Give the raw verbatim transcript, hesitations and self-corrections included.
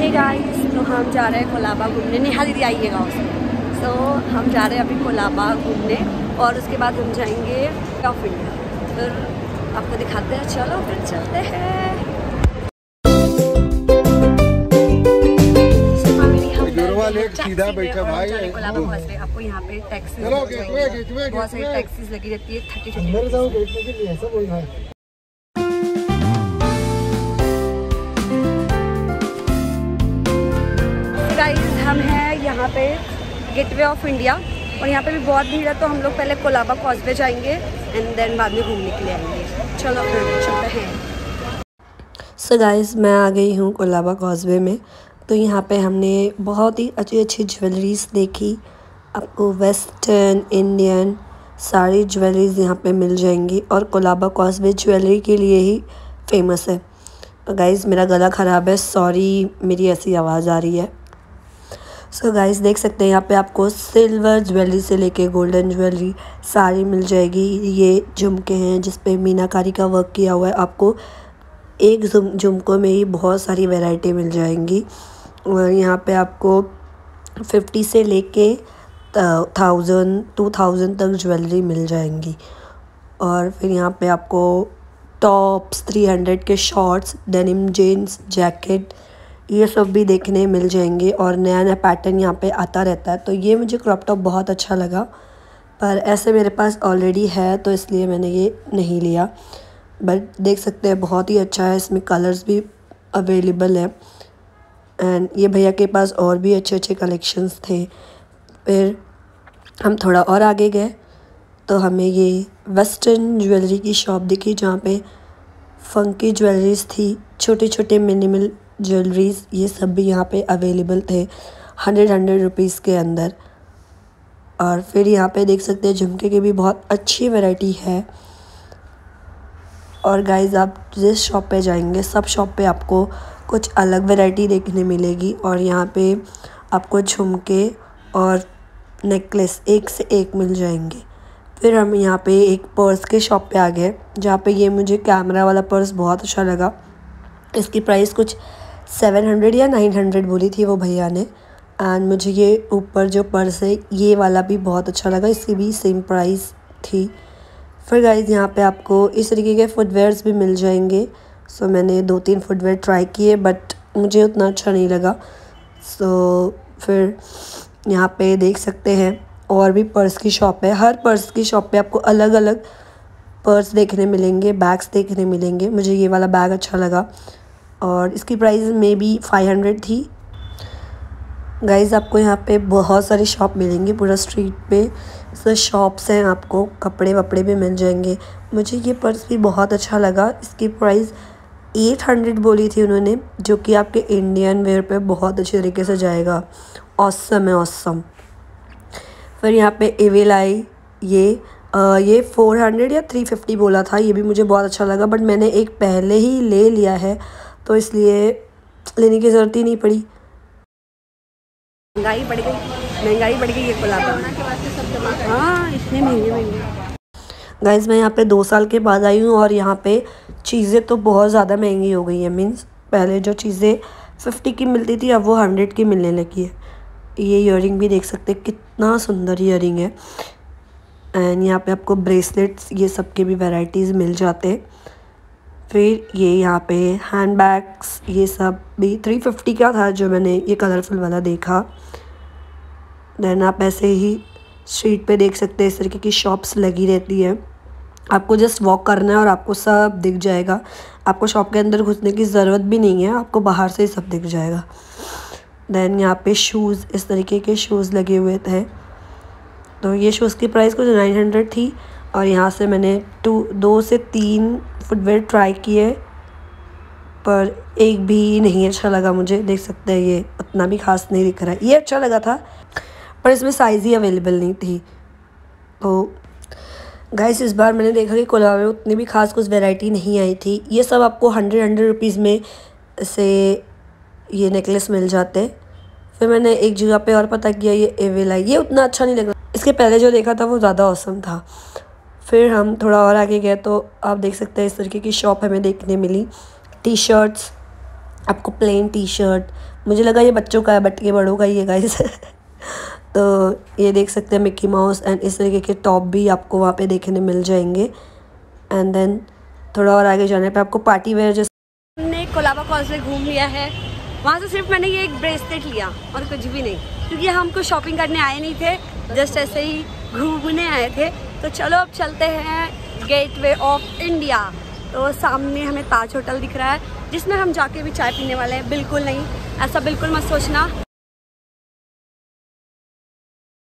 Hey guys, तो हम जा रहे हैं कोलाबा घूमने। नेहा दीदी आइएगा उसमें। सो so, हम जा रहे हैं अभी कोलाबा घूमने और उसके बाद हम जाएंगे ऑफ इंडिया। फिर आपको दिखाते हैं, चलो फिर चलते हैं। सीधा बैठा भाई, आपको यहाँ पे टैक्सी बहुत सारी टैक्सीज लगी रहती है, थर्टी हम हैं यहाँ पे गेटवे ऑफ इंडिया और यहाँ पे भी बहुत भीड़ है, तो हम लोग पहले कोलाबा कॉजवे जाएंगे एंड देन बाद में घूमने के लिए आएंगे। चलो फिर चलते हैं। सो गाइस, मैं आ गई हूँ कोलाबा कॉजवे में। तो यहाँ पे हमने बहुत ही अच्छी अच्छी ज्वेलरीज देखी। आपको वेस्टर्न इंडियन सारी ज्वेलरीज यहाँ पे मिल जाएंगी और कोलाबा कॉजवे ज्वेलरी के लिए ही फेमस है। तो गाइस, मेरा गला ख़राब है, सॉरी मेरी ऐसी आवाज़ आ रही है। सो so गाइस, देख सकते हैं यहाँ पे आपको सिल्वर ज्वेलरी से लेके गोल्डन ज्वेलरी सारी मिल जाएगी। ये झुमके हैं जिस पे मीनाकारी का वर्क किया हुआ है। आपको एक झुमकों में ही बहुत सारी वैरायटी मिल जाएंगी और यहाँ पे आपको फिफ्टी से लेके थाउजेंड टू थाउजेंड तक ज्वेलरी मिल जाएंगी। और फिर यहाँ पे आपको टॉप्स, थ्री हंड्रेड के शॉर्ट्स, डेनिम जीन्स, जैकेट, ये सब भी देखने मिल जाएंगे और नया नया पैटर्न यहाँ पे आता रहता है। तो ये मुझे क्रॉप टॉप बहुत अच्छा लगा, पर ऐसे मेरे पास ऑलरेडी है तो इसलिए मैंने ये नहीं लिया। बट देख सकते हैं बहुत ही अच्छा है, इसमें कलर्स भी अवेलेबल है एंड ये भैया के पास और भी अच्छे अच्छे कलेक्शंस थे। फिर हम थोड़ा और आगे गए तो हमें ये वेस्टर्न ज्वेलरी की शॉप दिखी जहाँ पे फंकी ज्वेलरीज थी, छोटे छोटे मिनिमल ज्वेलरीज, ये सब भी यहाँ पे अवेलेबल थे हंड्रेड हंड्रेड रुपीज़ के अंदर। और फिर यहाँ पे देख सकते हैं झुमके की भी बहुत अच्छी वैरायटी है। और गाइस, आप जिस शॉप पे जाएंगे सब शॉप पे आपको कुछ अलग वैरायटी देखने मिलेगी और यहाँ पे आपको झुमके और नेकलेस एक से एक मिल जाएंगे। फिर हम यहाँ पे एक पर्स के शॉप पे आ गए जहाँ पे ये मुझे कैमरा वाला पर्स बहुत अच्छा लगा। इसकी प्राइस कुछ सेवन हंड्रेड या नाइन हंड्रेड बोली थी वो भैया ने एंड मुझे ये ऊपर जो पर्स है ये वाला भी बहुत अच्छा लगा, इसकी भी सेम प्राइस थी। फिर गाइस, यहाँ पे आपको इस तरीके के फुटवेयर्स भी मिल जाएंगे। सो so, मैंने दो तीन फुटवेयर ट्राई किए बट मुझे उतना अच्छा नहीं लगा। सो so, फिर यहाँ पे देख सकते हैं और भी पर्स की शॉप है। हर पर्स की शॉप पे आपको अलग अलग पर्स देखने मिलेंगे, बैग्स देखने मिलेंगे। मुझे ये वाला बैग अच्छा लगा और इसकी प्राइस में भी फाइव हंड्रेड थी। गाइस, आपको यहाँ पे बहुत सारी शॉप मिलेंगी, पूरा स्ट्रीट पे सब शॉप्स हैं, आपको कपड़े वपड़े भी मिल जाएंगे। मुझे ये पर्स भी बहुत अच्छा लगा। इसकी प्राइस एट हंड्रेड बोली थी उन्होंने, जो कि आपके इंडियन वेयर पे बहुत अच्छे तरीके से जाएगा। ऑसम है, ऑसम। फिर यहाँ पे एविल आई, ये आ, ये फोर हंड्रेड या थ्री फिफ्टी बोला था। ये भी मुझे बहुत अच्छा लगा बट मैंने एक पहले ही ले लिया है तो इसलिए लेने की ज़रूरत ही नहीं पड़ी। महंगाई बढ़ गई, महंगाई बढ़ गई है कोलाबा में। हाँ, इतने महंगे महंगे। गाइस, मैं यहाँ पे दो साल के बाद आई हूँ और यहाँ पे चीज़ें तो बहुत ज़्यादा महंगी हो गई है। मीन्स पहले जो चीज़ें फिफ्टी की मिलती थी अब वो हंड्रेड की मिलने लगी है। ये ईयरिंग भी देख सकते हैं, कितना सुंदर ईयरिंग है। एंड यहाँ पे आपको ब्रेसलेट्स, ये सब के भी वैराइटीज़ मिल जाते हैं। फिर ये यहाँ पे हैंड बैग्स, ये सब भी थ्री फिफ्टी का था जो मैंने ये कलरफुल वाला देखा। देन आप ऐसे ही स्ट्रीट पे देख सकते हैं इस तरीके की शॉप्स लगी रहती है। आपको जस्ट वॉक करना है और आपको सब दिख जाएगा। आपको शॉप के अंदर घुसने की ज़रूरत भी नहीं है, आपको बाहर से ही सब दिख जाएगा। देन यहाँ पे शूज़, इस तरीके के शूज़ लगे हुए थे। तो ये शूज़ की प्राइस कुछ नाइन हंड्रेड थी और यहाँ से मैंने टू दो से तीन फुटवेयर ट्राई किए पर एक भी नहीं अच्छा लगा मुझे। देख सकते हैं ये उतना भी खास नहीं दिख रहा है। ये अच्छा लगा था पर इसमें साइज़ ही अवेलेबल नहीं थी। तो गाइस, इस बार मैंने देखा कि कोलाबा में उतनी भी खास कुछ वैरायटी नहीं आई थी। ये सब आपको हंड्रेड हंड्रेड रुपीज़ में से ये नेकलेस मिल जाते। फिर मैंने एक जगह पे और पता किया, ये एविल आई, ये उतना अच्छा नहीं लगा। इसके पहले जो देखा था वो ज़्यादा औसम था। फिर हम थोड़ा और आगे गए तो आप देख सकते हैं इस तरीके की शॉप हमें देखने मिली। टी शर्ट्स, आपको प्लेन टी शर्ट, मुझे लगा ये बच्चों का है बट ये बड़ों का ही है गाइस। तो ये देख सकते हैं मिक्की माउस एंड इस तरीके के टॉप भी आपको वहाँ पे देखने मिल जाएंगे। एंड देन थोड़ा और आगे जाने पे आपको पार्टी वेयर जैसे। हमने कोलाबा कॉजवे घूम लिया है, वहाँ से सिर्फ मैंने ये एक ब्रेसलेट लिया और कुछ भी नहीं, क्योंकि हम कुछ शॉपिंग करने आए नहीं थे, जस्ट ऐसे ही घूमने आए थे। तो चलो अब चलते हैं गेटवे ऑफ इंडिया। तो सामने हमें ताज होटल दिख रहा है जिसमें हम जाके भी चाय पीने वाले हैं। बिल्कुल नहीं, ऐसा बिल्कुल मत सोचना।